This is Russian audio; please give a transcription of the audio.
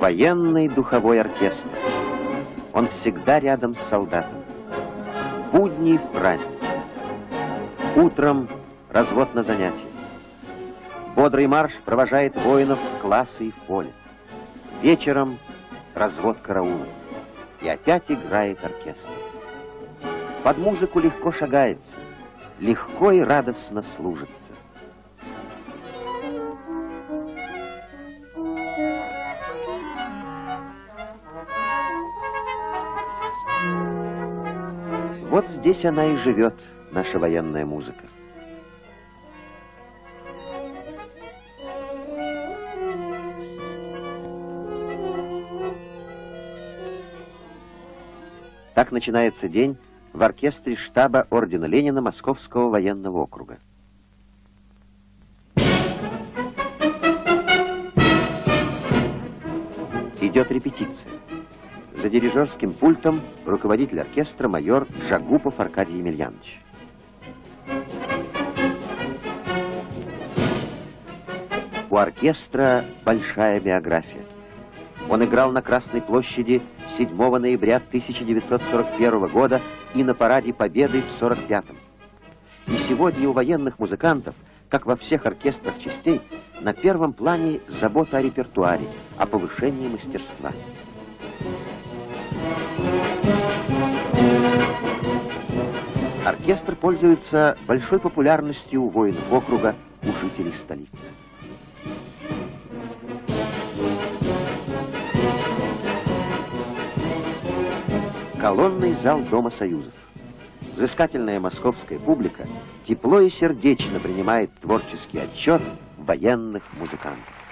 Военный духовой оркестр. Он всегда рядом с солдатом. В будни и в праздник. Утром развод на занятия. Бодрый марш провожает воинов в классы и в поле. Вечером развод караула. И опять играет оркестр. Под музыку легко шагается, легко и радостно служится. Вот здесь она и живет, наша военная музыка. Так начинается день в оркестре штаба ордена Ленина Московского военного округа. Идет репетиция. За дирижерским пультом руководитель оркестра майор Жагупов Аркадий Емельянович. У оркестра большая биография. Он играл на Красной площади 7 ноября 1941 года и на параде Победы в 1945. И сегодня у военных музыкантов, как во всех оркестрах частей, на первом плане забота о репертуаре, о повышении мастерства. Оркестр пользуется большой популярностью у воинов округа, у жителей столицы. Колонный зал Дома Союзов. Взыскательная московская публика тепло и сердечно принимает творческий отчет военных музыкантов.